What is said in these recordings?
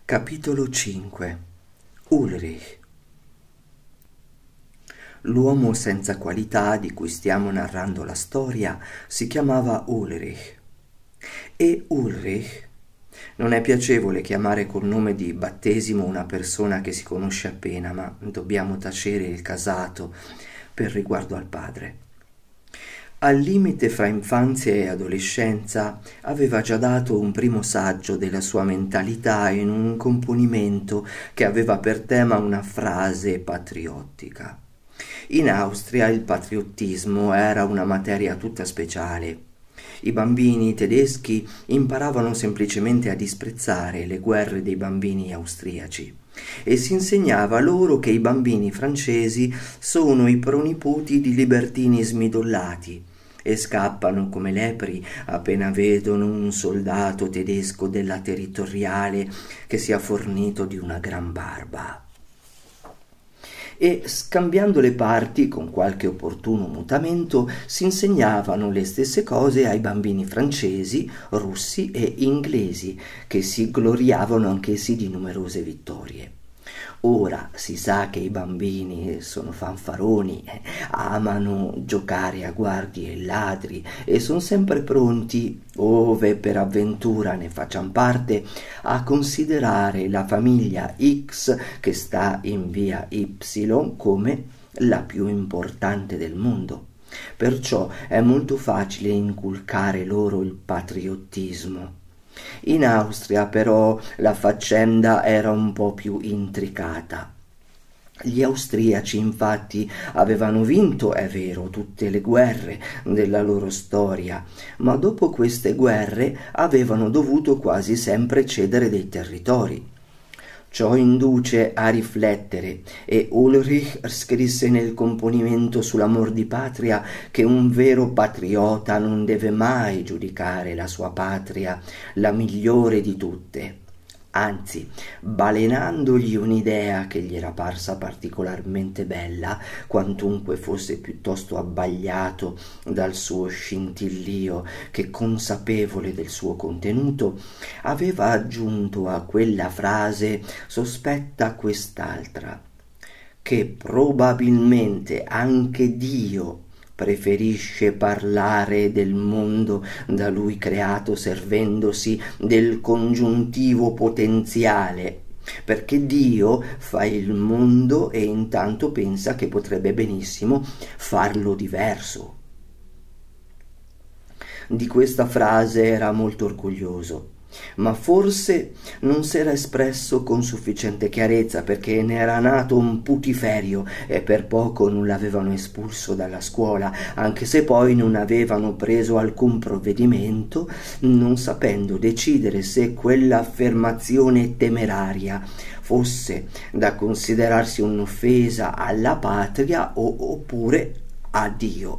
Capitolo 5. Ulrich. L'uomo senza qualità di cui stiamo narrando la storia si chiamava Ulrich. E Ulrich non è piacevole chiamare col nome di battesimo una persona che si conosce appena, ma dobbiamo tacere il casato per riguardo al padre. Al limite fra infanzia e adolescenza aveva già dato un primo saggio della sua mentalità in un componimento che aveva per tema una frase patriottica. In Austria il patriottismo era una materia tutta speciale. I bambini tedeschi imparavano semplicemente a disprezzare le guerre dei bambini austriaci e si insegnava loro che i bambini francesi sono i pronipoti di libertini smidollati e scappano come lepri appena vedono un soldato tedesco della territoriale che sia fornito di una gran barba. E scambiando le parti con qualche opportuno mutamento si insegnavano le stesse cose ai bambini francesi, russi e inglesi, che si gloriavano anch'essi di numerose vittorie. Ora si sa che i bambini sono fanfaroni, amano giocare a guardie e ladri e sono sempre pronti, ove per avventura ne faccian parte, a considerare la famiglia X che sta in via Y come la più importante del mondo. Perciò è molto facile inculcare loro il patriottismo. In Austria però la faccenda era un po' più intricata. Gli austriaci infatti avevano vinto, è vero, tutte le guerre della loro storia, ma dopo queste guerre avevano dovuto quasi sempre cedere dei territori. Ciò induce a riflettere e Ulrich scrisse nel componimento sull'amor di patria che un vero patriota non deve mai giudicare la sua patria la migliore di tutte. Anzi, balenandogli un'idea che gli era parsa particolarmente bella, quantunque fosse piuttosto abbagliato dal suo scintillio che consapevole del suo contenuto, aveva aggiunto a quella frase sospetta quest'altra, che probabilmente anche Dio preferisce parlare del mondo da lui creato servendosi del congiuntivo potenziale, perché Dio fa il mondo e intanto pensa che potrebbe benissimo farlo diverso. Di questa frase era molto orgoglioso, ma forse non s'era espresso con sufficiente chiarezza perché ne era nato un putiferio e per poco non l'avevano espulso dalla scuola, anche se poi non avevano preso alcun provvedimento, non sapendo decidere se quell'affermazione temeraria fosse da considerarsi un'offesa alla patria oppure a Dio.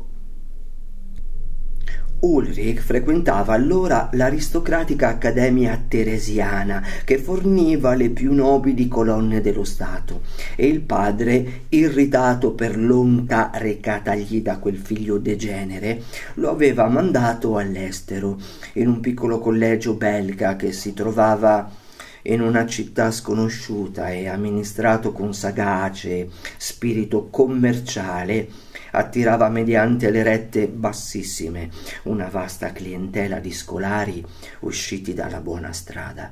Ulrich frequentava allora l'aristocratica Accademia Teresiana che forniva le più nobili colonne dello Stato e il padre, irritato per l'onta recatagli da quel figlio degenere, lo aveva mandato all'estero in un piccolo collegio belga che si trovava in una città sconosciuta e amministrato con sagace spirito commerciale, attirava mediante le rette bassissime una vasta clientela di scolari usciti dalla buona strada.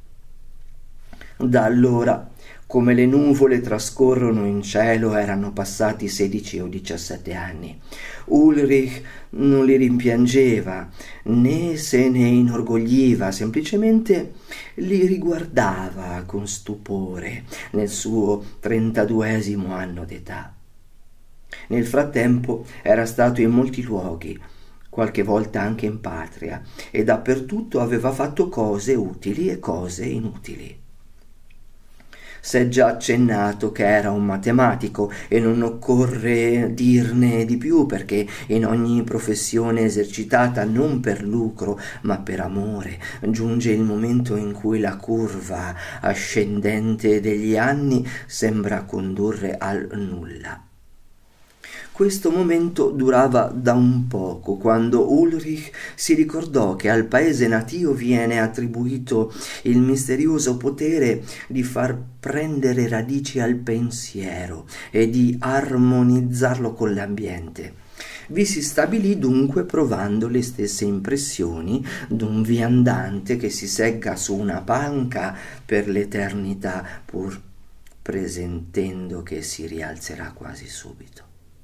Da allora, come le nuvole trascorrono in cielo, erano passati 16 o 17 anni. Ulrich non li rimpiangeva, né se ne inorgogliva, semplicemente li riguardava con stupore nel suo 32° anno d'età. Nel frattempo era stato in molti luoghi, qualche volta anche in patria, e dappertutto aveva fatto cose utili e cose inutili. S'è già accennato che era un matematico e non occorre dirne di più perché in ogni professione esercitata non per lucro ma per amore giunge il momento in cui la curva ascendente degli anni sembra condurre al nulla. Questo momento durava da un poco, quando Ulrich si ricordò che al paese natio viene attribuito il misterioso potere di far prendere radici al pensiero e di armonizzarlo con l'ambiente. Vi si stabilì dunque provando le stesse impressioni d'un viandante che si segga su una panca per l'eternità, pur presentendo che si rialzerà quasi subito.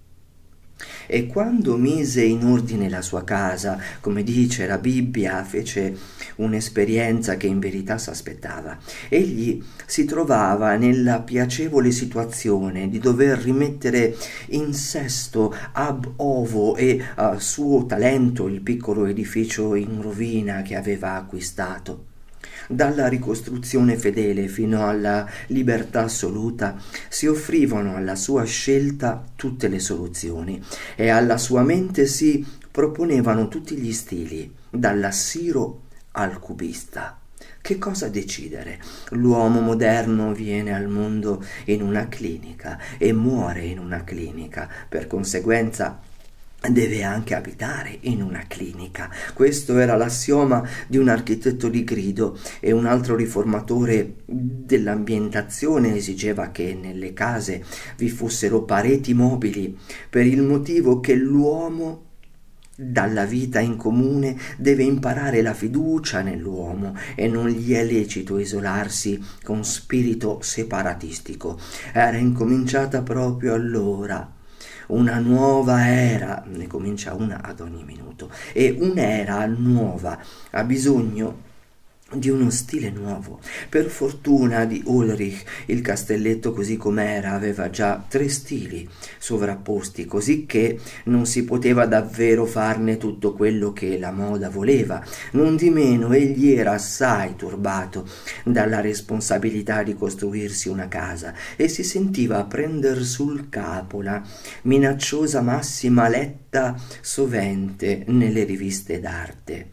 E quando mise in ordine la sua casa, come dice la Bibbia, fece un'esperienza che in verità s'aspettava. Egli si trovava nella piacevole situazione di dover rimettere in sesto ab ovo e a suo talento il piccolo edificio in rovina che aveva acquistato. Dalla ricostruzione fedele fino alla libertà assoluta si offrivano alla sua scelta tutte le soluzioni e alla sua mente si proponevano tutti gli stili, dall'assiro al cubista. Che cosa decidere? L'uomo moderno viene al mondo in una clinica e muore in una clinica, per conseguenza deve anche abitare in una clinica. Questo era l'assioma di un architetto di grido, e un altro riformatore dell'ambientazione esigeva che nelle case vi fossero pareti mobili, per il motivo che l'uomo dalla vita in comune deve imparare la fiducia nell'uomo e non gli è lecito isolarsi con spirito separatistico. Era incominciata proprio allora una nuova era, ne comincia una ad ogni minuto, e un'era nuova ha bisogno di uno stile nuovo. Per fortuna di Ulrich il castelletto così com'era aveva già 3 stili sovrapposti, così che non si poteva davvero farne tutto quello che la moda voleva. Nondimeno egli era assai turbato dalla responsabilità di costruirsi una casa e si sentiva prender sul capo la minacciosa massima letta sovente nelle riviste d'arte: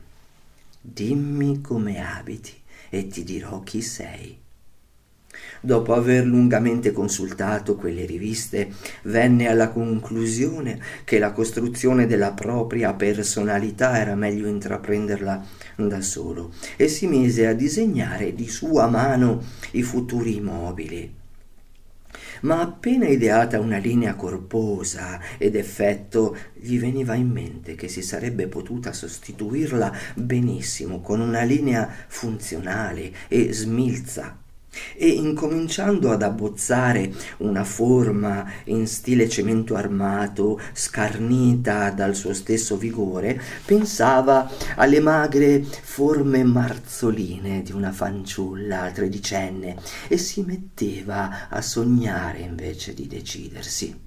dimmi come abiti e ti dirò chi sei. Dopo aver lungamente consultato quelle riviste, venne alla conclusione che la costruzione della propria personalità era meglio intraprenderla da solo, e si mise a disegnare di sua mano i futuri mobili. Ma appena ideata una linea corposa ed effetto, gli veniva in mente che si sarebbe potuta sostituirla benissimo con una linea funzionale e smilza, e incominciando ad abbozzare una forma in stile cemento armato, scarnita dal suo stesso vigore, pensava alle magre forme marzoline di una fanciulla tredicenne e si metteva a sognare invece di decidersi.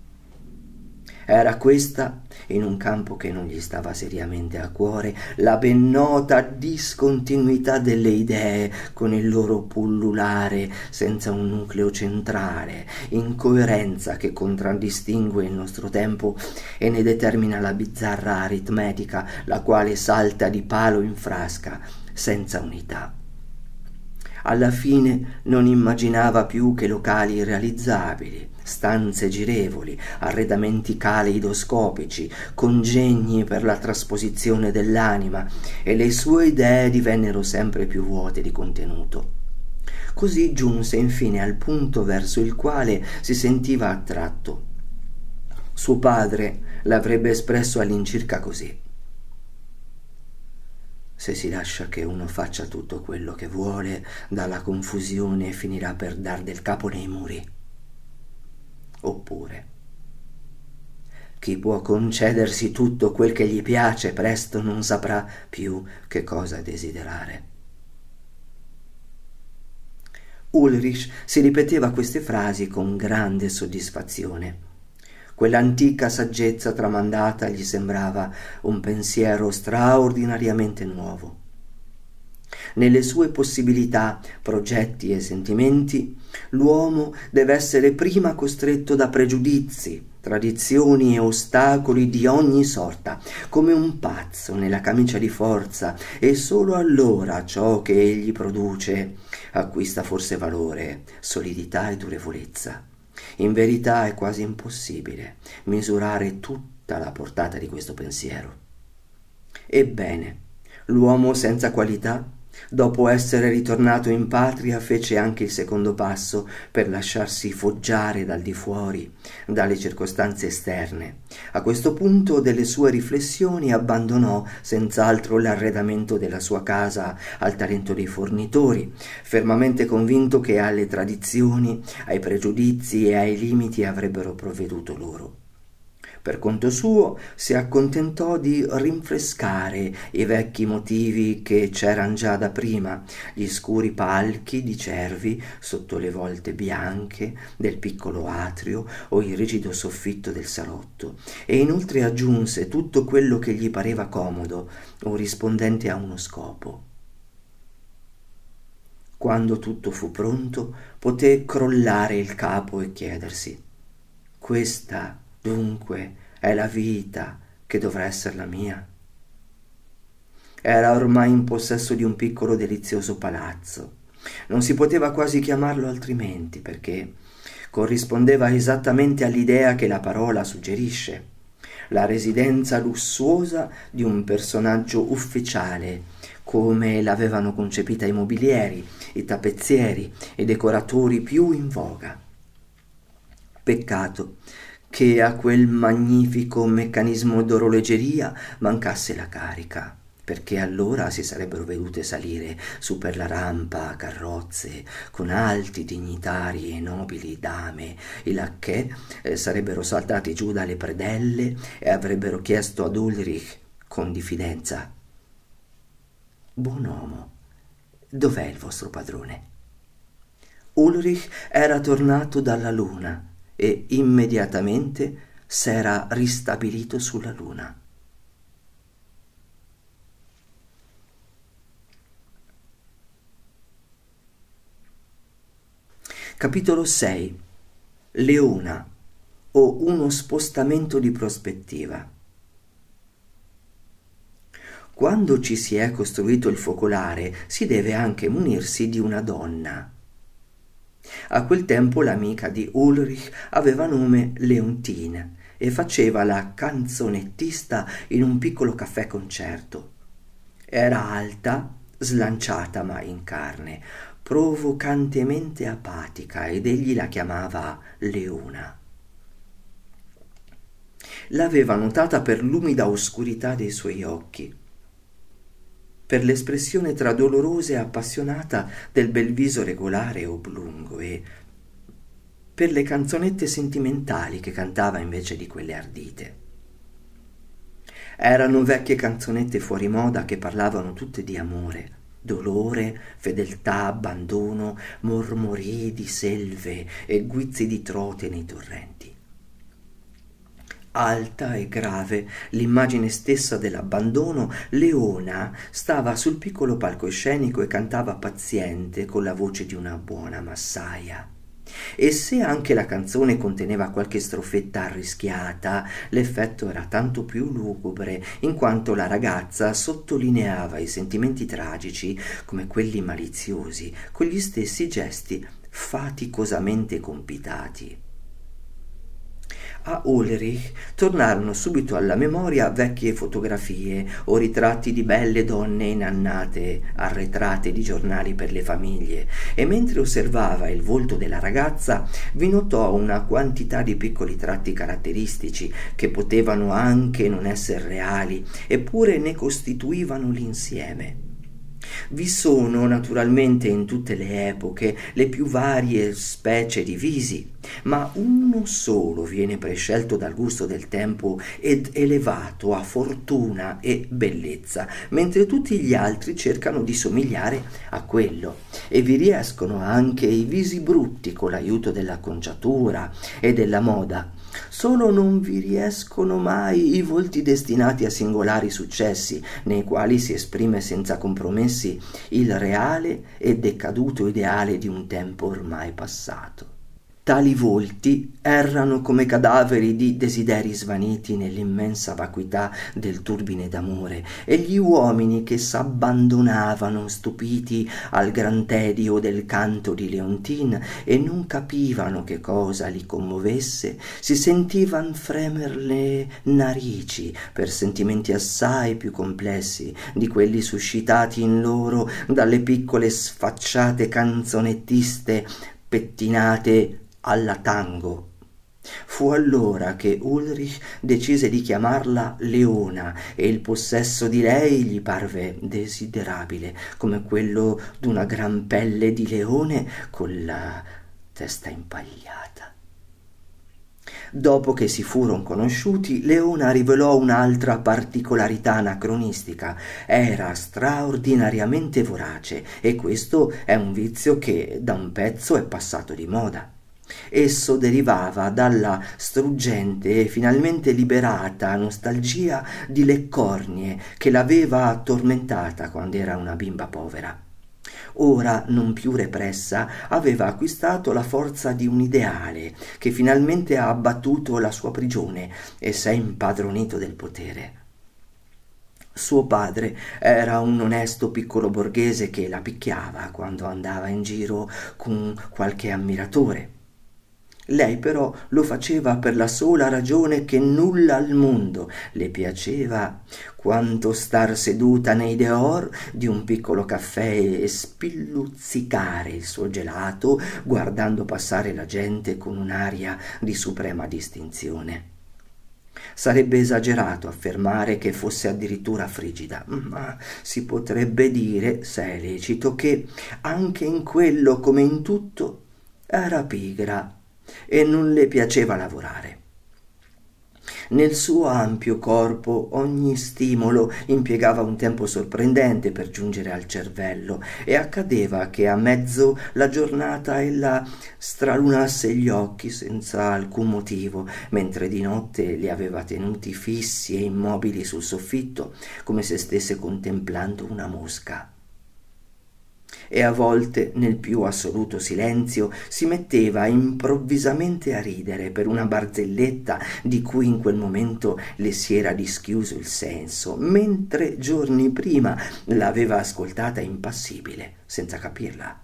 Era questa, in un campo che non gli stava seriamente a cuore, la ben nota discontinuità delle idee con il loro pullulare senza un nucleo centrale, incoerenza che contraddistingue il nostro tempo e ne determina la bizzarra aritmetica, la quale salta di palo in frasca senza unità. Alla fine non immaginava più che locali irrealizzabili, stanze girevoli, arredamenti caleidoscopici, congegni per la trasposizione dell'anima, e le sue idee divennero sempre più vuote di contenuto. Così giunse infine al punto verso il quale si sentiva attratto. Suo padre l'avrebbe espresso all'incirca così: se si lascia che uno faccia tutto quello che vuole, dalla confusione finirà per dar del capo nei muri. Oppure, chi può concedersi tutto quel che gli piace, presto non saprà più che cosa desiderare. Ulrich si ripeteva queste frasi con grande soddisfazione. Quell'antica saggezza tramandata gli sembrava un pensiero straordinariamente nuovo. Nelle sue possibilità, progetti e sentimenti, l'uomo deve essere prima costretto da pregiudizi, tradizioni e ostacoli di ogni sorta, come un pazzo nella camicia di forza, e solo allora ciò che egli produce acquista forse valore, solidità e durevolezza. In verità è quasi impossibile misurare tutta la portata di questo pensiero. Ebbene, l'uomo senza qualità, dopo essere ritornato in patria, fece anche il secondo passo per lasciarsi foggiare dal di fuori, dalle circostanze esterne. A questo punto delle sue riflessioni abbandonò senz'altro l'arredamento della sua casa al talento dei fornitori, fermamente convinto che alle tradizioni, ai pregiudizi e ai limiti avrebbero provveduto loro. Per conto suo si accontentò di rinfrescare i vecchi motivi che c'eran già da prima, gli scuri palchi di cervi sotto le volte bianche del piccolo atrio o il rigido soffitto del salotto, e inoltre aggiunse tutto quello che gli pareva comodo o rispondente a uno scopo. Quando tutto fu pronto, poté crollare il capo e chiedersi: questa dunque è la vita che dovrà essere la mia? Era ormai in possesso di un piccolo delizioso palazzo. Non si poteva quasi chiamarlo altrimenti, perché corrispondeva esattamente all'idea che la parola suggerisce: la residenza lussuosa di un personaggio ufficiale, come l'avevano concepita i mobilieri, i tappezzieri e i decoratori più in voga. Peccato che a quel magnifico meccanismo d'orologeria mancasse la carica, perché allora si sarebbero vedute salire su per la rampa carrozze con alti dignitari e nobili dame, i lacchè sarebbero saltati giù dalle predelle e avrebbero chiesto ad Ulrich con diffidenza: buon uomo, dov'è il vostro padrone? Ulrich era tornato dalla luna e immediatamente s'era ristabilito sulla luna. Capitolo 6. Leona, o uno spostamento di prospettiva. Quando ci si è costruito il focolare, si deve anche munirsi di una donna. A quel tempo l'amica di Ulrich aveva nome Leontine e faceva la canzonettista in un piccolo caffè concerto. Era alta, slanciata ma in carne, provocantemente apatica, ed egli la chiamava Leona. L'aveva notata per l'umida oscurità dei suoi occhi, per l'espressione tra dolorosa e appassionata del bel viso regolare e oblungo, e per le canzonette sentimentali che cantava invece di quelle ardite. Erano vecchie canzonette fuori moda che parlavano tutte di amore, dolore, fedeltà, abbandono, mormorii di selve e guizzi di trote nei torrenti. Alta e grave, l'immagine stessa dell'abbandono, Leona stava sul piccolo palcoscenico e cantava paziente con la voce di una buona massaia. E se anche la canzone conteneva qualche strofetta arrischiata, l'effetto era tanto più lugubre, in quanto la ragazza sottolineava i sentimenti tragici come quelli maliziosi, con gli stessi gesti faticosamente compitati. A Ulrich tornarono subito alla memoria vecchie fotografie o ritratti di belle donne inannate, arretrate di giornali per le famiglie, e mentre osservava il volto della ragazza vi notò una quantità di piccoli tratti caratteristici che potevano anche non essere reali, eppure ne costituivano l'insieme. Vi sono naturalmente in tutte le epoche le più varie specie di visi, ma uno solo viene prescelto dal gusto del tempo ed elevato a fortuna e bellezza, mentre tutti gli altri cercano di somigliare a quello, e vi riescono anche i visi brutti con l'aiuto dell'acconciatura e della moda. Solo non vi riescono mai i volti destinati a singolari successi, nei quali si esprime senza compromessi il reale e decaduto ideale di un tempo ormai passato. Tali volti errano come cadaveri di desideri svaniti nell'immensa vacuità del turbine d'amore, e gli uomini che s'abbandonavano stupiti al gran tedio del canto di Leontin e non capivano che cosa li commovesse, si sentivan fremer le narici per sentimenti assai più complessi di quelli suscitati in loro dalle piccole sfacciate canzonettiste pettinate alla tango. Fu allora che Ulrich decise di chiamarla Leona, e il possesso di lei gli parve desiderabile come quello d'una gran pelle di leone con la testa impagliata. Dopo che si furono conosciuti, Leona rivelò un'altra particolarità anacronistica: era straordinariamente vorace, e questo è un vizio che da un pezzo è passato di moda. Esso derivava dalla struggente e finalmente liberata nostalgia di le cornie che l'aveva tormentata quando era una bimba povera. Ora, non più repressa, aveva acquistato la forza di un ideale che finalmente ha abbattuto la sua prigione e s'è impadronito del potere. Suo padre era un onesto piccolo borghese che la picchiava quando andava in giro con qualche ammiratore. Lei però lo faceva per la sola ragione che nulla al mondo le piaceva quanto star seduta nei dehors di un piccolo caffè e spilluzzicare il suo gelato guardando passare la gente con un'aria di suprema distinzione. Sarebbe esagerato affermare che fosse addirittura frigida, ma si potrebbe dire, se è lecito, che anche in quello come in tutto era pigra e non le piaceva lavorare. Nel suo ampio corpo ogni stimolo impiegava un tempo sorprendente per giungere al cervello, e accadeva che a mezzo la giornata ella stralunasse gli occhi senza alcun motivo, mentre di notte li aveva tenuti fissi e immobili sul soffitto, come se stesse contemplando una mosca. E a volte, nel più assoluto silenzio, si metteva improvvisamente a ridere per una barzelletta di cui in quel momento le si era dischiuso il senso, mentre giorni prima l'aveva ascoltata impassibile, senza capirla.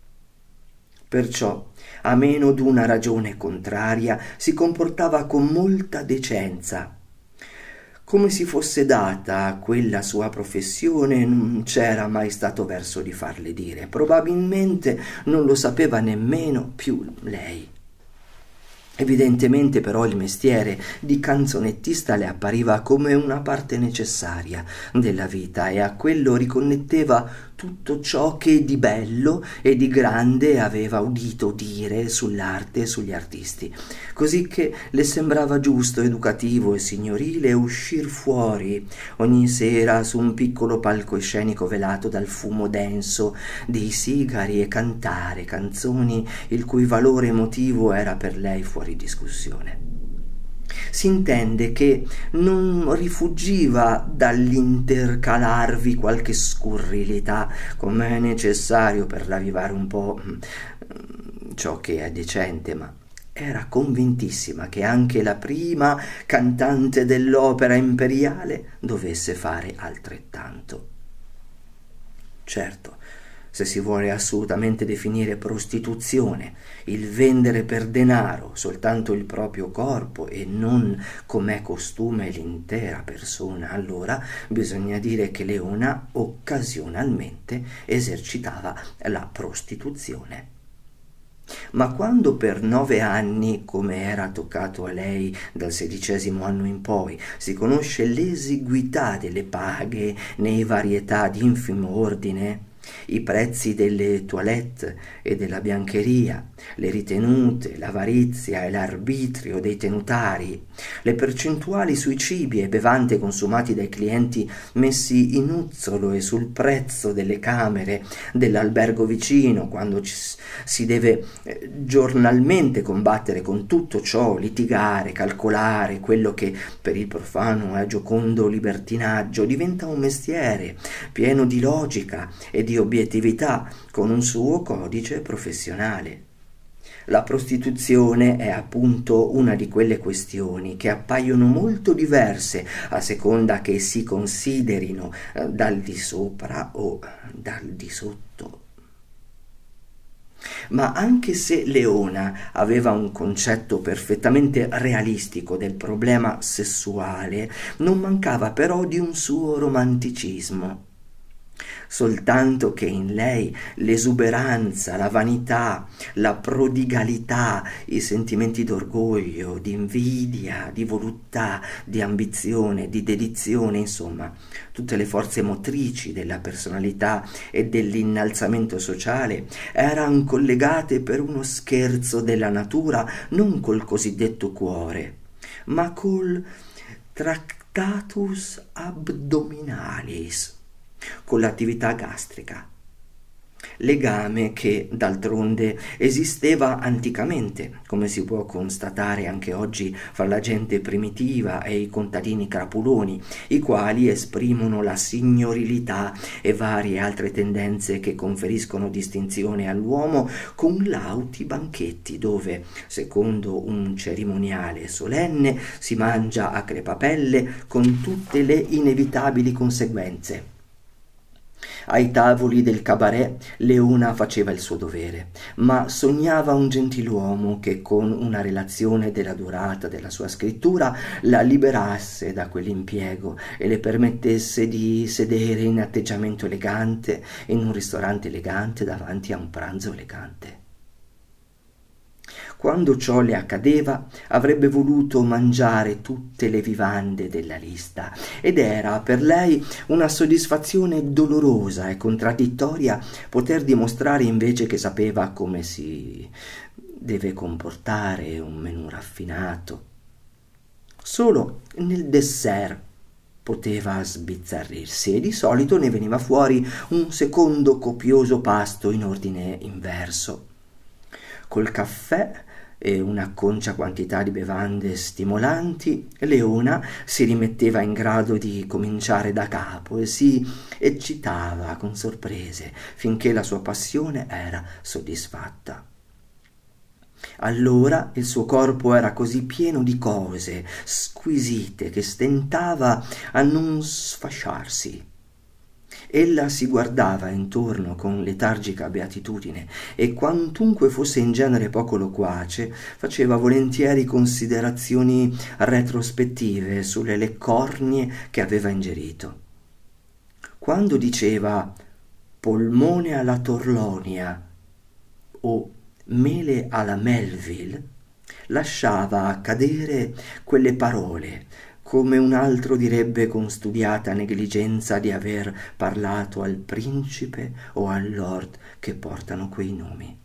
Perciò, a meno d'una ragione contraria, si comportava con molta decenza. Come si fosse data a quella sua professione non c'era mai stato verso di farle dire. Probabilmente non lo sapeva nemmeno più lei. Evidentemente però il mestiere di canzonettista le appariva come una parte necessaria della vita, e a quello riconnetteva tutto ciò che di bello e di grande aveva udito dire sull'arte e sugli artisti, così che le sembrava giusto, educativo e signorile uscir fuori ogni sera su un piccolo palcoscenico velato dal fumo denso dei sigari e cantare canzoni il cui valore emotivo era per lei fuori discussione. Si intende che non rifuggiva dall'intercalarvi qualche scurrilità, come è necessario per ravvivare un po' ciò che è decente, ma era convintissima che anche la prima cantante dell'opera imperiale dovesse fare altrettanto. Certo, se si vuole assolutamente definire prostituzione il vendere per denaro soltanto il proprio corpo e non, com'è costume, l'intera persona, allora bisogna dire che Leona occasionalmente esercitava la prostituzione. Ma quando per 9 anni, come era toccato a lei dal 16° anno in poi, si conosce l'esiguità delle paghe nei varietà di infimo ordine, i prezzi delle toilette e della biancheria, le ritenute, l'avarizia e l'arbitrio dei tenutari, le percentuali sui cibi e bevande consumati dai clienti messi in uzzolo e sul prezzo delle camere dell'albergo vicino, quando si deve giornalmente combattere con tutto ciò, litigare, calcolare quello che per il profano è giocondo libertinaggio, diventa un mestiere pieno di logica e di obiettività, con un suo codice professionale. La prostituzione è appunto una di quelle questioni che appaiono molto diverse a seconda che si considerino dal di sopra o dal di sotto. Ma anche se Leona aveva un concetto perfettamente realistico del problema sessuale, non mancava però di un suo romanticismo. Soltanto che in lei l'esuberanza, la vanità, la prodigalità, i sentimenti d'orgoglio, di invidia, di voluttà, di ambizione, di dedizione, insomma, tutte le forze motrici della personalità e dell'innalzamento sociale erano collegate per uno scherzo della natura non col cosiddetto cuore, ma col tractatus abdominalis, con l'attività gastrica, legame che d'altronde esisteva anticamente, come si può constatare anche oggi fra la gente primitiva e i contadini crapuloni, i quali esprimono la signorilità e varie altre tendenze che conferiscono distinzione all'uomo con lauti banchetti dove, secondo un cerimoniale solenne, si mangia a crepapelle con tutte le inevitabili conseguenze. Ai tavoli del cabaret Leona faceva il suo dovere, ma sognava un gentiluomo che con una relazione della durata della sua scrittura la liberasse da quell'impiego e le permettesse di sedere in atteggiamento elegante in un ristorante elegante davanti a un pranzo elegante. Quando ciò le accadeva, avrebbe voluto mangiare tutte le vivande della lista ed era per lei una soddisfazione dolorosa e contraddittoria poter dimostrare invece che sapeva come si deve comportare un menù raffinato. Solo nel dessert poteva sbizzarrirsi e di solito ne veniva fuori un secondo copioso pasto in ordine inverso. Col caffè e una concia quantità di bevande stimolanti, Leona si rimetteva in grado di cominciare da capo e si eccitava con sorprese finché la sua passione era soddisfatta. Allora il suo corpo era così pieno di cose squisite che stentava a non sfasciarsi. Ella si guardava intorno con letargica beatitudine e quantunque fosse in genere poco loquace, faceva volentieri considerazioni retrospettive sulle leccornie che aveva ingerito. Quando diceva polmone alla Torlonia o mele alla Melville, lasciava cadere quelle parole come un altro direbbe con studiata negligenza di aver parlato al principe o al lord che portano quei nomi.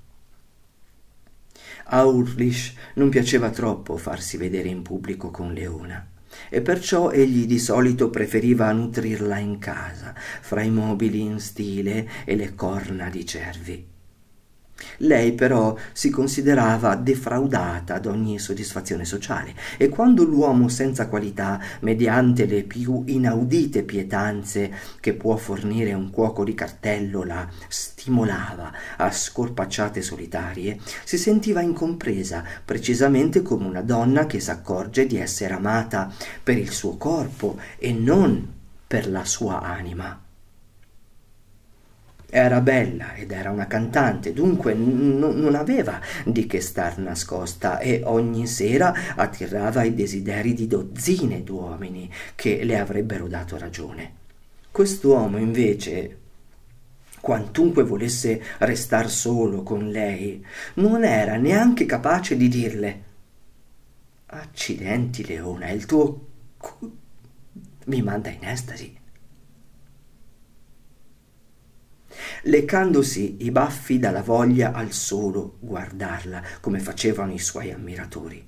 A Ulrich non piaceva troppo farsi vedere in pubblico con Leona e perciò egli di solito preferiva nutrirla in casa, fra i mobili in stile e le corna di cervi. Lei però si considerava defraudata d'ogni soddisfazione sociale e quando l'uomo senza qualità, mediante le più inaudite pietanze che può fornire un cuoco di cartello, la stimolava a scorpacciate solitarie, si sentiva incompresa, precisamente come una donna che s'accorge di essere amata per il suo corpo e non per la sua anima. Era bella ed era una cantante, dunque non aveva di che star nascosta e ogni sera attirava i desideri di dozzine d'uomini che le avrebbero dato ragione. Quest'uomo invece, quantunque volesse restar solo con lei, non era neanche capace di dirle «Accidenti, Leona, il tuo mi manda in estasi». Leccandosi i baffi dalla voglia al solo guardarla, come facevano i suoi ammiratori.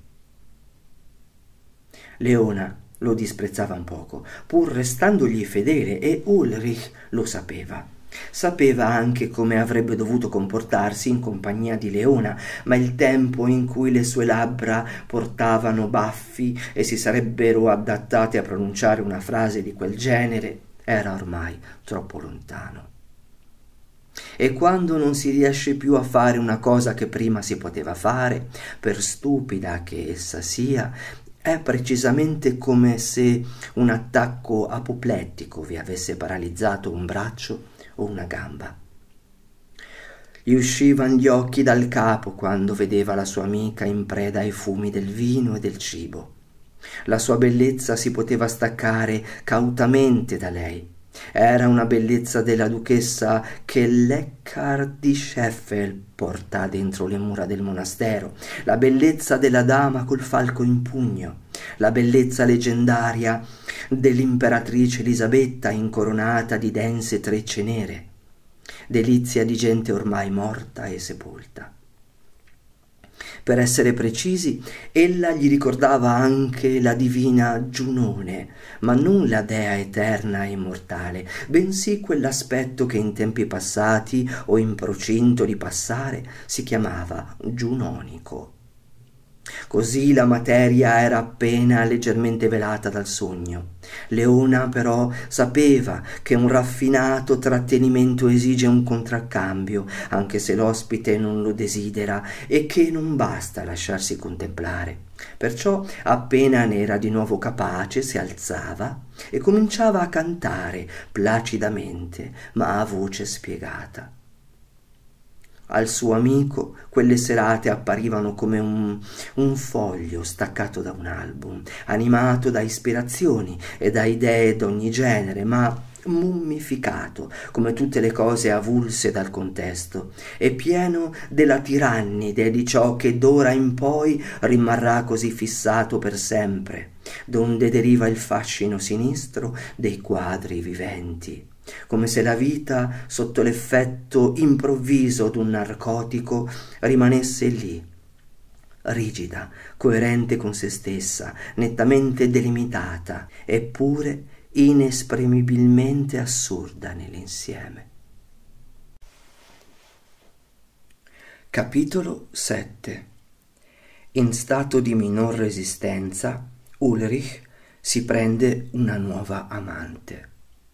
Leona lo disprezzava un poco, pur restandogli fedele, e Ulrich lo sapeva. Sapeva anche come avrebbe dovuto comportarsi in compagnia di Leona, ma il tempo in cui le sue labbra portavano baffi e si sarebbero adattate a pronunciare una frase di quel genere era ormai troppo lontano. E quando non si riesce più a fare una cosa che prima si poteva fare, per stupida che essa sia, è precisamente come se un attacco apoplettico vi avesse paralizzato un braccio o una gamba. Gli uscivan gli occhi dal capo quando vedeva la sua amica in preda ai fumi del vino e del cibo. La sua bellezza si poteva staccare cautamente da lei. Era una bellezza della duchessa che l'Eckhard di Scheffel porta dentro le mura del monastero, la bellezza della dama col falco in pugno, la bellezza leggendaria dell'imperatrice Elisabetta incoronata di dense trecce nere, delizia di gente ormai morta e sepolta. Per essere precisi, ella gli ricordava anche la divina Giunone, ma non la dea eterna e immortale, bensì quell'aspetto che in tempi passati o in procinto di passare si chiamava giunonico. Così la materia era appena leggermente velata dal sogno. Leona però sapeva che un raffinato trattenimento esige un contraccambio, anche se l'ospite non lo desidera, e che non basta lasciarsi contemplare. Perciò appena ne era di nuovo capace si alzava e cominciava a cantare placidamente, ma a voce spiegata. Al suo amico quelle serate apparivano come un foglio staccato da un album, animato da ispirazioni e da idee d'ogni genere, ma mummificato come tutte le cose avulse dal contesto, e pieno della tirannide di ciò che d'ora in poi rimarrà così fissato per sempre, donde deriva il fascino sinistro dei quadri viventi. Come se la vita, sotto l'effetto improvviso d'un narcotico, rimanesse lì, rigida, coerente con se stessa, nettamente delimitata, eppure inesprimibilmente assurda nell'insieme. Capitolo 7. In stato di minor resistenza, Ulrich si prende una nuova amante.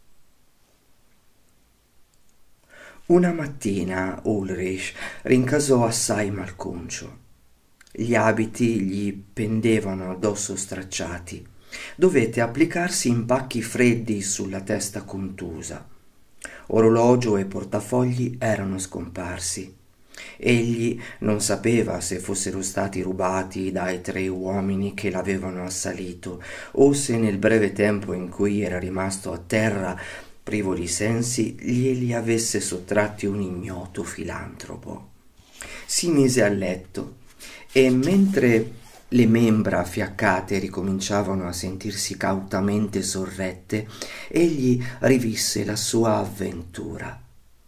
Una mattina Ulrich rincasò assai malconcio. Gli abiti gli pendevano addosso stracciati. Dovette applicarsi impacchi freddi sulla testa contusa. Orologio e portafogli erano scomparsi. Egli non sapeva se fossero stati rubati dai 3 uomini che l'avevano assalito o se nel breve tempo in cui era rimasto a terra privo di sensi, glieli avesse sottratti un ignoto filantropo. Si mise a letto e mentre le membra fiaccate ricominciavano a sentirsi cautamente sorrette, egli rivisse la sua avventura.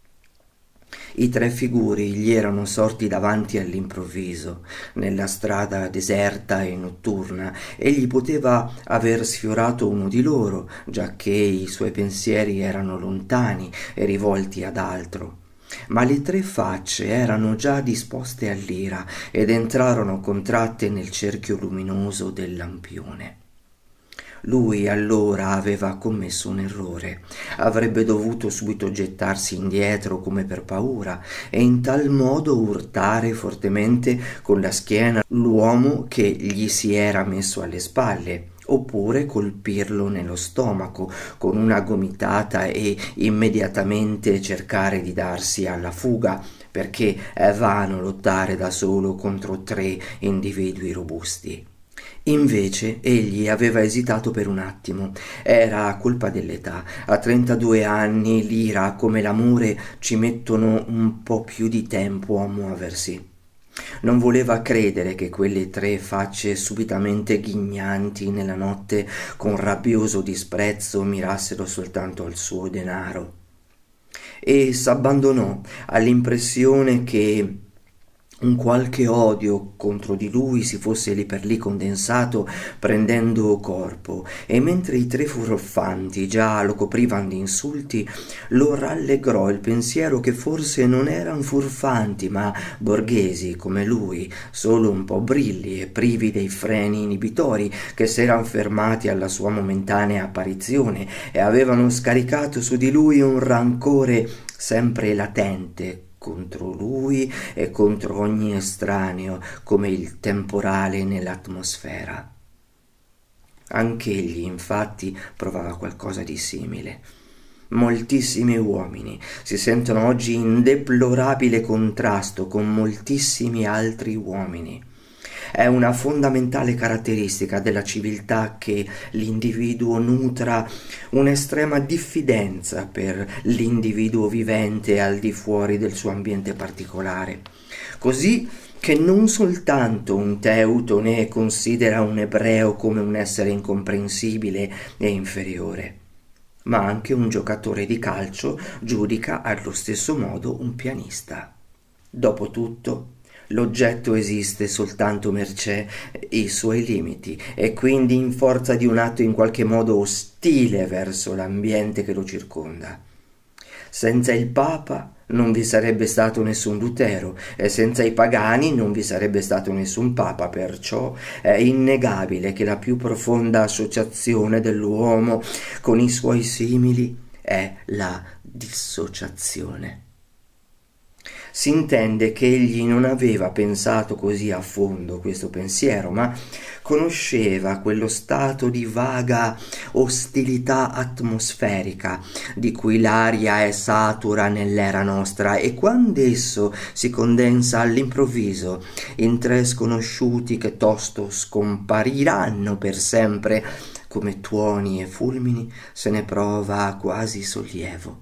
I 3 figuri gli erano sorti davanti all'improvviso, nella strada deserta e notturna. Egli poteva aver sfiorato uno di loro, giacché i suoi pensieri erano lontani e rivolti ad altro. Ma le 3 facce erano già disposte all'ira ed entrarono contratte nel cerchio luminoso del lampione. Lui allora aveva commesso un errore, avrebbe dovuto subito gettarsi indietro come per paura e in tal modo urtare fortemente con la schiena l'uomo che gli si era messo alle spalle, oppure colpirlo nello stomaco con una gomitata e immediatamente cercare di darsi alla fuga, perché è vano lottare da solo contro 3 individui robusti. Invece egli aveva esitato per un attimo. Era colpa dell'età. A 32 anni l'ira come l'amore ci mettono un po' più di tempo a muoversi. Non voleva credere che quelle 3 facce subitamente ghignanti nella notte con rabbioso disprezzo mirassero soltanto al suo denaro, e s'abbandonò all'impressione che un qualche odio contro di lui si fosse lì per lì condensato prendendo corpo, e mentre i 3 furfanti già lo coprivan di insulti, lo rallegrò il pensiero che forse non eran furfanti ma borghesi come lui, solo un po' brilli e privi dei freni inibitori, che s'eran fermati alla sua momentanea apparizione e avevano scaricato su di lui un rancore sempre latente contro lui e contro ogni estraneo, come il temporale nell'atmosfera. Anch'egli, infatti, provava qualcosa di simile. Moltissimi uomini si sentono oggi in deplorabile contrasto con moltissimi altri uomini. È una fondamentale caratteristica della civiltà che l'individuo nutra un'estrema diffidenza per l'individuo vivente al di fuori del suo ambiente particolare, così che non soltanto un teutone considera un ebreo come un essere incomprensibile e inferiore, ma anche un giocatore di calcio giudica allo stesso modo un pianista. Dopotutto, l'oggetto esiste soltanto mercé i suoi limiti e quindi in forza di un atto in qualche modo ostile verso l'ambiente che lo circonda. Senza il Papa non vi sarebbe stato nessun Lutero e senza i pagani non vi sarebbe stato nessun Papa, perciò è innegabile che la più profonda associazione dell'uomo con i suoi simili è la dissociazione. Si intende che egli non aveva pensato così a fondo questo pensiero, ma conosceva quello stato di vaga ostilità atmosferica di cui l'aria è satura nell'era nostra, e quando esso si condensa all'improvviso in tre sconosciuti che tosto scompariranno per sempre come tuoni e fulmini, se ne prova quasi sollievo.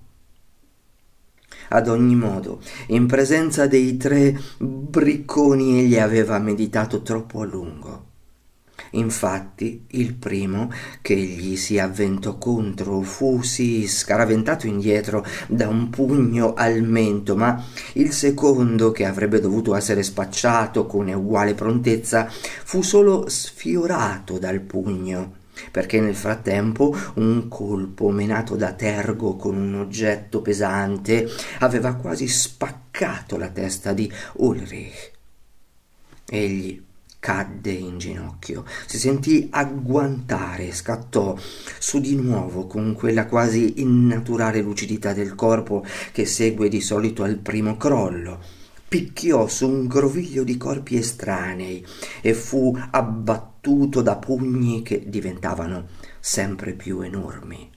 Ad ogni modo, in presenza dei tre bricconi egli aveva meditato troppo a lungo. Infatti, il primo che gli si avventò contro fu sì scaraventato indietro da un pugno al mento, ma il secondo, che avrebbe dovuto essere spacciato con uguale prontezza, fu solo sfiorato dal pugno, perché nel frattempo un colpo menato da tergo con un oggetto pesante aveva quasi spaccato la testa di Ulrich. Egli cadde in ginocchio, si sentì agguantare e scattò su di nuovo con quella quasi innaturale lucidità del corpo che segue di solito al primo crollo. Picchiò su un groviglio di corpi estranei e fu abbattuto da pugni che diventavano sempre più enormi.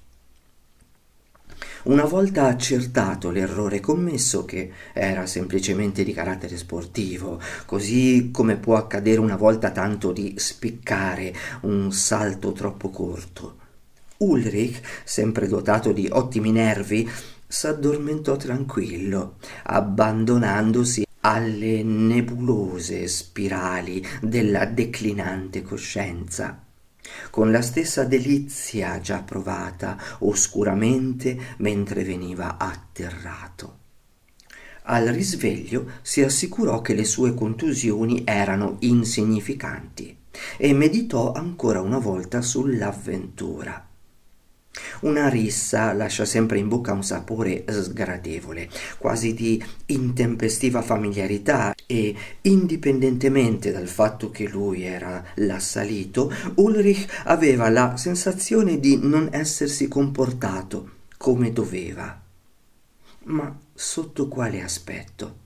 Una volta accertato l'errore commesso, che era semplicemente di carattere sportivo, così come può accadere una volta tanto di spiccare un salto troppo corto, Ulrich, sempre dotato di ottimi nervi, s'addormentò tranquillo, abbandonandosi alle nebulose spirali della declinante coscienza, con la stessa delizia già provata oscuramente mentre veniva atterrato. Al risveglio si assicurò che le sue contusioni erano insignificanti e meditò ancora una volta sull'avventura. Una rissa lascia sempre in bocca un sapore sgradevole, quasi di intempestiva familiarità, e indipendentemente dal fatto che lui era l'assalito, Ulrich aveva la sensazione di non essersi comportato come doveva. Ma sotto quale aspetto?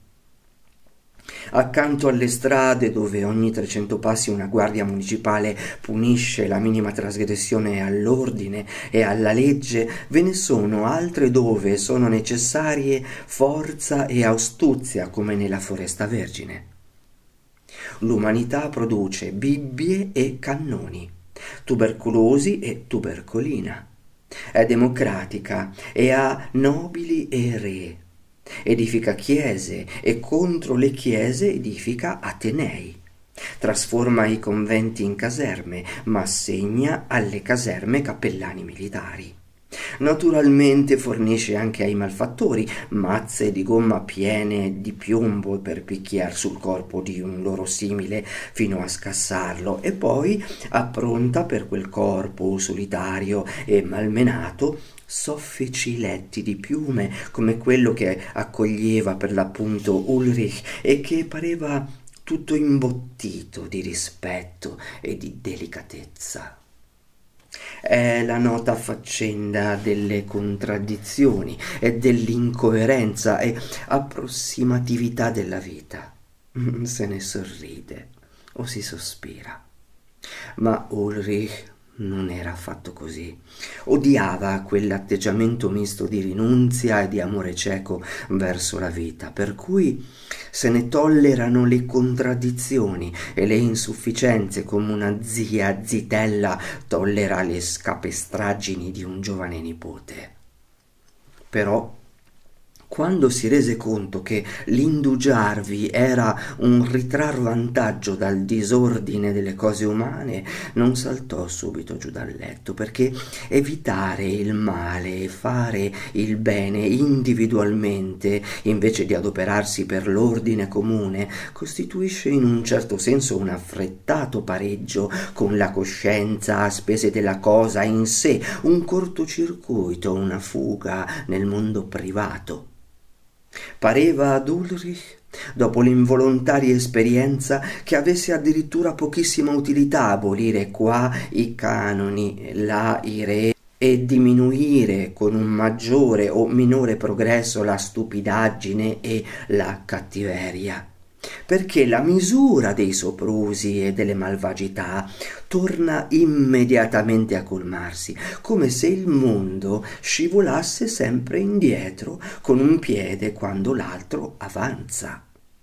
Accanto alle strade dove ogni 300 passi una guardia municipale punisce la minima trasgressione all'ordine e alla legge, ve ne sono altre dove sono necessarie forza e astuzia, come nella Foresta Vergine. L'umanità produce bibbie e cannoni, tubercolosi e tubercolina. È democratica e ha nobili e re. Edifica chiese e contro le chiese edifica atenei. Trasforma i conventi in caserme, ma assegna alle caserme cappellani militari. Naturalmente fornisce anche ai malfattori mazze di gomma piene di piombo per picchiar sul corpo di un loro simile fino a scassarlo, e poi appronta per quel corpo solitario e malmenato soffici letti di piume come quello che accoglieva per l'appunto Ulrich e che pareva tutto imbottito di rispetto e di delicatezza. È la nota faccenda delle contraddizioni e dell'incoerenza e approssimatività della vita. Se ne sorride o si sospira. Ma Ulrich non era affatto così. Odiava quell'atteggiamento misto di rinunzia e di amore cieco verso la vita, per cui se ne tollerano le contraddizioni e le insufficienze come una zia zitella tollera le scapestraggini di un giovane nipote. Però quando si rese conto che l'indugiarvi era un ritrar vantaggio dal disordine delle cose umane, non saltò subito giù dal letto, perché evitare il male e fare il bene individualmente, invece di adoperarsi per l'ordine comune, costituisce in un certo senso un affrettato pareggio con la coscienza a spese della cosa in sé, un cortocircuito, una fuga nel mondo privato. Pareva ad Ulrich, dopo l'involontaria esperienza, che avesse addirittura pochissima utilità abolire qua i canoni, là i re, e diminuire con un maggiore o minore progresso la stupidaggine e la cattiveria, perché la misura dei soprusi e delle malvagità torna immediatamente a colmarsi, come se il mondo scivolasse sempre indietro con un piede quando l'altro avanza.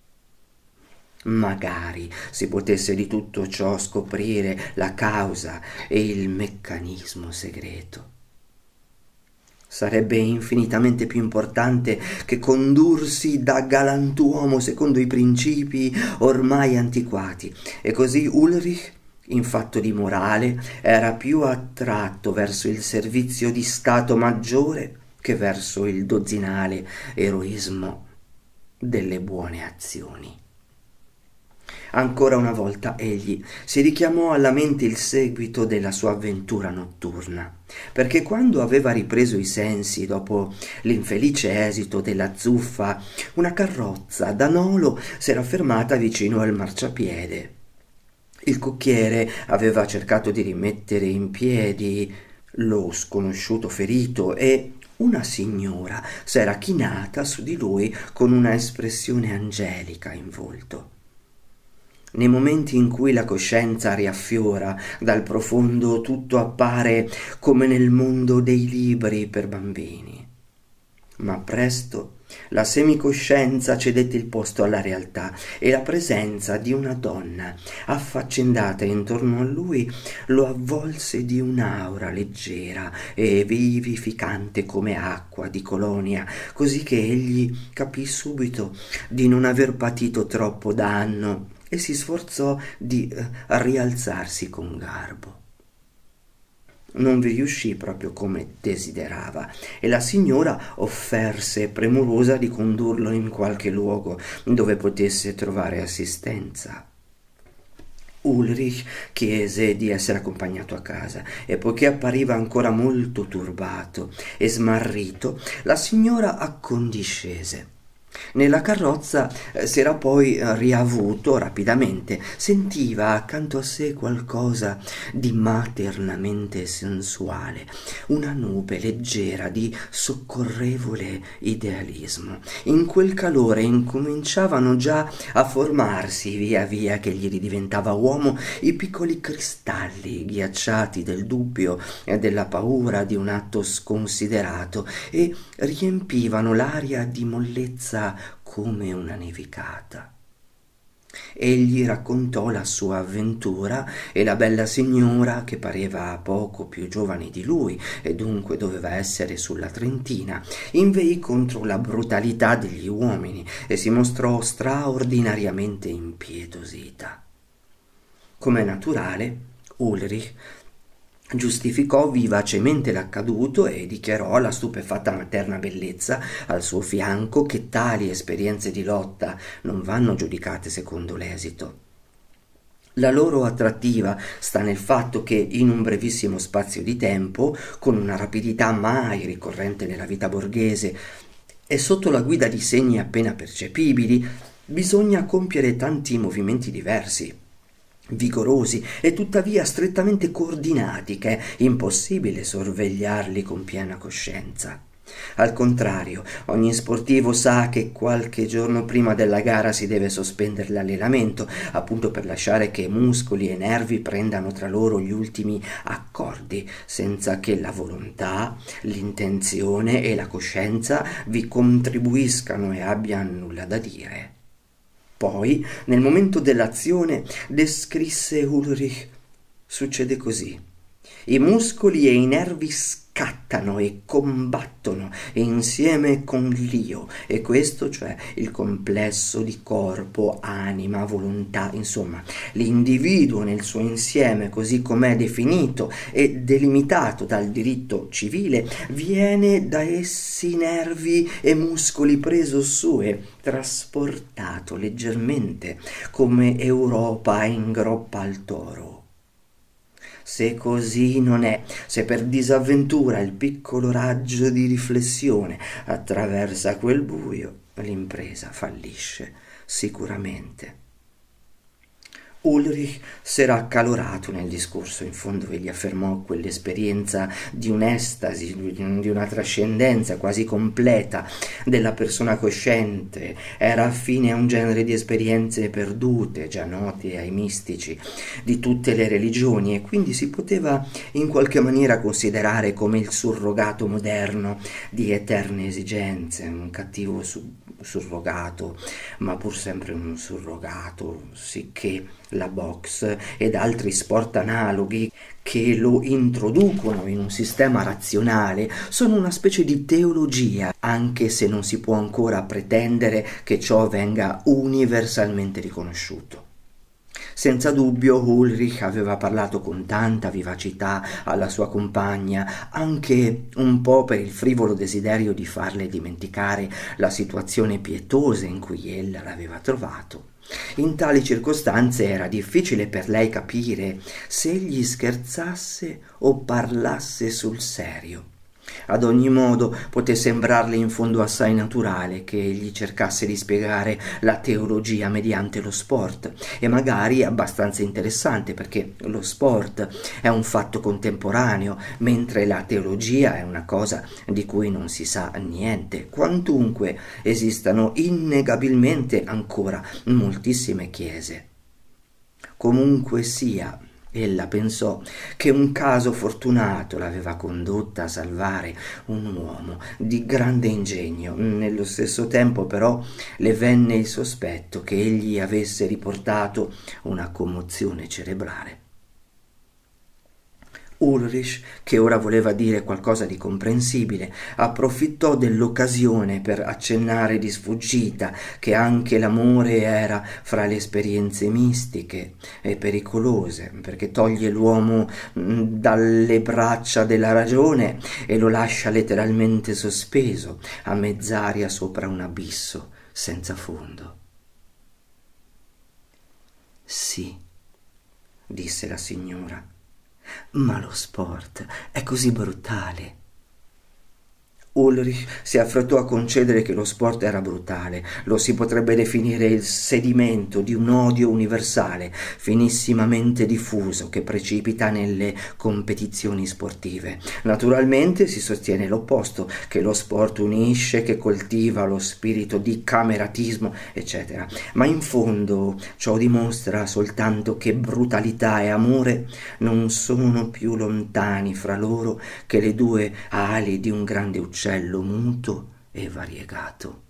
Magari si potesse di tutto ciò scoprire la causa e il meccanismo segreto. Sarebbe infinitamente più importante che condursi da galantuomo secondo i principi ormai antiquati, e così Ulrich, in fatto di morale, era più attratto verso il servizio di stato maggiore che verso il dozzinale eroismo delle buone azioni. Ancora una volta egli si richiamò alla mente il seguito della sua avventura notturna, perché quando aveva ripreso i sensi dopo l'infelice esito della zuffa, una carrozza da nolo s'era fermata vicino al marciapiede. Il cocchiere aveva cercato di rimettere in piedi lo sconosciuto ferito e una signora s'era chinata su di lui con una espressione angelica in volto. Nei momenti in cui la coscienza riaffiora dal profondo, tutto appare come nel mondo dei libri per bambini. Ma presto la semicoscienza cedette il posto alla realtà e la presenza di una donna affaccendata intorno a lui lo avvolse di un'aura leggera e vivificante come acqua di colonia, così che egli capì subito di non aver patito troppo danno e si sforzò di rialzarsi con garbo. Non vi riuscì proprio come desiderava e la signora offerse premurosa di condurlo in qualche luogo dove potesse trovare assistenza. Ulrich chiese di essere accompagnato a casa e poiché appariva ancora molto turbato e smarrito, la signora accondiscese. Nella carrozza s'era poi riavuto rapidamente, sentiva accanto a sé qualcosa di maternamente sensuale, una nube leggera di soccorrevole idealismo. In quel calore incominciavano già a formarsi, via via che egli ridiventava uomo, i piccoli cristalli ghiacciati del dubbio e della paura di un atto sconsiderato e riempivano l'aria di mollezza come una nevicata. Egli raccontò la sua avventura e la bella signora, che pareva poco più giovane di lui e dunque doveva essere sulla trentina, inveì contro la brutalità degli uomini e si mostrò straordinariamente impietosita. Come naturale, Ulrich giustificò vivacemente l'accaduto e dichiarò alla stupefatta materna bellezza al suo fianco che tali esperienze di lotta non vanno giudicate secondo l'esito. La loro attrattiva sta nel fatto che in un brevissimo spazio di tempo, con una rapidità mai ricorrente nella vita borghese e sotto la guida di segni appena percepibili, bisogna compiere tanti movimenti diversi. vigorosi e tuttavia strettamente coordinati, che è impossibile sorvegliarli con piena coscienza. Al contrario, ogni sportivo sa che qualche giorno prima della gara si deve sospendere l'allenamento, appunto per lasciare che muscoli e nervi prendano tra loro gli ultimi accordi, senza che la volontà, l'intenzione e la coscienza vi contribuiscano e abbiano nulla da dire. Poi, nel momento dell'azione, descrisse Ulrich, succede così. I muscoli e i nervi scattano e combattono insieme con l'io, e questo, cioè il complesso di corpo, anima, volontà, insomma, l'individuo nel suo insieme, così com'è definito e delimitato dal diritto civile, viene da essi nervi e muscoli preso su e trasportato leggermente, come Europa ingroppa al toro. Se così non è, se per disavventura il piccolo raggio di riflessione attraversa quel buio, l'impresa fallisce sicuramente. Ulrich s'era accalorato nel discorso, in fondo egli affermò quell'esperienza di un'estasi, di una trascendenza quasi completa della persona cosciente, era affine a un genere di esperienze perdute, già note ai mistici di tutte le religioni, e quindi si poteva in qualche maniera considerare come il surrogato moderno di eterne esigenze, un cattivo surrogato, ma pur sempre un surrogato, sicché la box ed altri sport analoghi che lo introducono in un sistema razionale sono una specie di teologia, anche se non si può ancora pretendere che ciò venga universalmente riconosciuto. Senza dubbio Ulrich aveva parlato con tanta vivacità alla sua compagna, anche un po' per il frivolo desiderio di farle dimenticare la situazione pietosa in cui ella l'aveva trovato. In tali circostanze era difficile per lei capire se egli scherzasse o parlasse sul serio. Ad ogni modo poté sembrarle in fondo assai naturale che egli cercasse di spiegare la teologia mediante lo sport, e magari abbastanza interessante, perché lo sport è un fatto contemporaneo, mentre la teologia è una cosa di cui non si sa niente, quantunque esistano innegabilmente ancora moltissime chiese. Comunque sia, ella pensò che un caso fortunato l'aveva condotta a salvare un uomo di grande ingegno. Nello stesso tempo però le venne il sospetto che egli avesse riportato una commozione cerebrale. Ulrich, che ora voleva dire qualcosa di comprensibile, approfittò dell'occasione per accennare di sfuggita che anche l'amore era fra le esperienze mistiche e pericolose, perché toglie l'uomo dalle braccia della ragione e lo lascia letteralmente sospeso a mezz'aria sopra un abisso senza fondo. Sì, disse la signora, ma lo sport è così brutale. Ulrich si affrettò a concedere che lo sport era brutale, lo si potrebbe definire il sedimento di un odio universale, finissimamente diffuso, che precipita nelle competizioni sportive. Naturalmente si sostiene l'opposto, che lo sport unisce, che coltiva lo spirito di cameratismo, eccetera. Ma in fondo ciò dimostra soltanto che brutalità e amore non sono più lontani fra loro che le due ali di un grande uccello muto e variegato.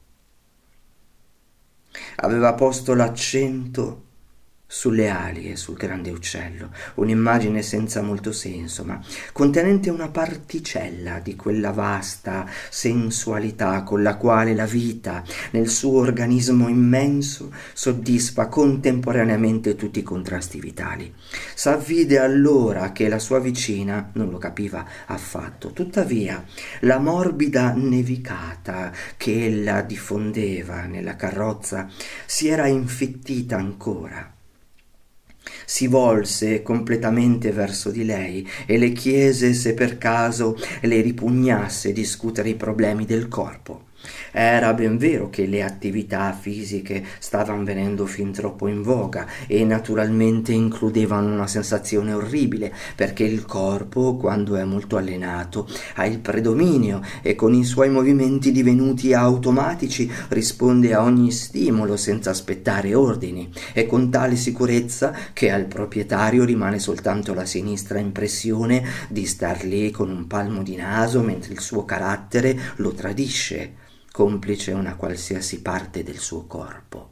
Aveva posto l'accento sulle ali e sul grande uccello, un'immagine senza molto senso, ma contenente una particella di quella vasta sensualità con la quale la vita, nel suo organismo immenso, soddisfa contemporaneamente tutti i contrasti vitali. S'avvide allora che la sua vicina non lo capiva affatto, tuttavia la morbida nevicata che ella diffondeva nella carrozza si era infittita ancora. Si volse completamente verso di lei e le chiese se per caso le ripugnasse discutere i problemi del corpo. Era ben vero che le attività fisiche stavano venendo fin troppo in voga e naturalmente includevano una sensazione orribile, perché il corpo, quando è molto allenato, ha il predominio e con i suoi movimenti divenuti automatici risponde a ogni stimolo senza aspettare ordini, e con tale sicurezza che al proprietario rimane soltanto la sinistra impressione di star lì con un palmo di naso mentre il suo carattere lo tradisce, complice una qualsiasi parte del suo corpo.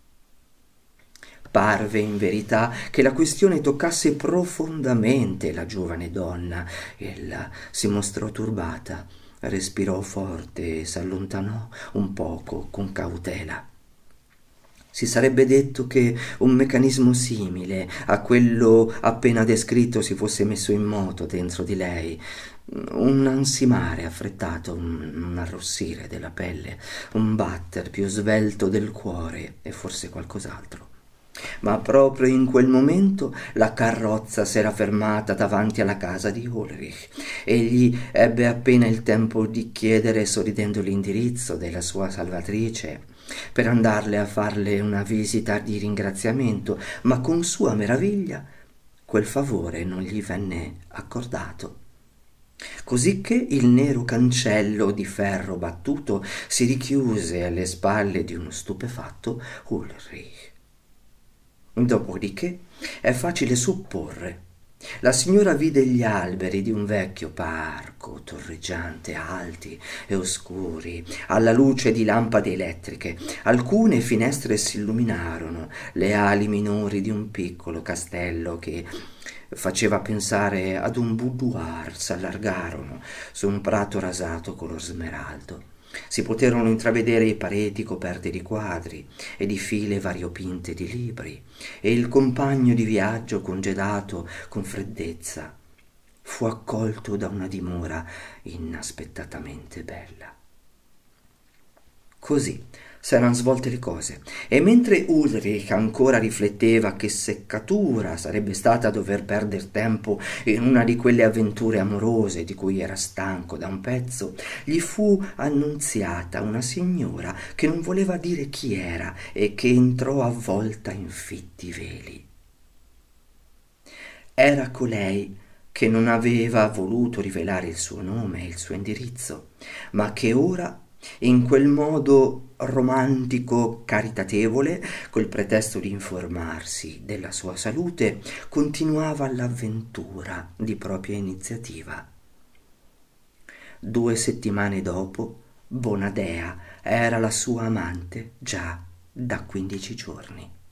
Parve in verità che la questione toccasse profondamente la giovane donna. Ella si mostrò turbata, respirò forte e s'allontanò un poco con cautela. Si sarebbe detto che un meccanismo simile a quello appena descritto si fosse messo in moto dentro di lei, un ansimare affrettato, un arrossire della pelle, un batter più svelto del cuore e forse qualcos'altro. Ma proprio in quel momento la carrozza s'era fermata davanti alla casa di Ulrich. Egli ebbe appena il tempo di chiedere sorridendo l'indirizzo della sua salvatrice per andarle a farle una visita di ringraziamento, ma con sua meraviglia quel favore non gli venne accordato. Cosicché il nero cancello di ferro battuto si richiuse alle spalle di uno stupefatto Ulrich. Dopodiché è facile supporre. La signora vide gli alberi di un vecchio parco torreggiante, alti e oscuri, alla luce di lampade elettriche. Alcune finestre si illuminarono, le ali minori di un piccolo castello che faceva pensare ad un boudoir s'allargarono su un prato rasato color smeraldo. Si poterono intravedere i pareti coperte di quadri e di file variopinte di libri, e il compagno di viaggio, congedato con freddezza, fu accolto da una dimora inaspettatamente bella. Così s'eran svolte le cose, e mentre Ulrich ancora rifletteva che seccatura sarebbe stata dover perder tempo in una di quelle avventure amorose di cui era stanco da un pezzo, gli fu annunziata una signora che non voleva dire chi era e che entrò avvolta in fitti veli. Era colei che non aveva voluto rivelare il suo nome e il suo indirizzo, ma che ora, in quel modo romantico caritatevole, col pretesto di informarsi della sua salute, continuava l'avventura di propria iniziativa. 2 settimane dopo, Bonadea era la sua amante già da 15 giorni.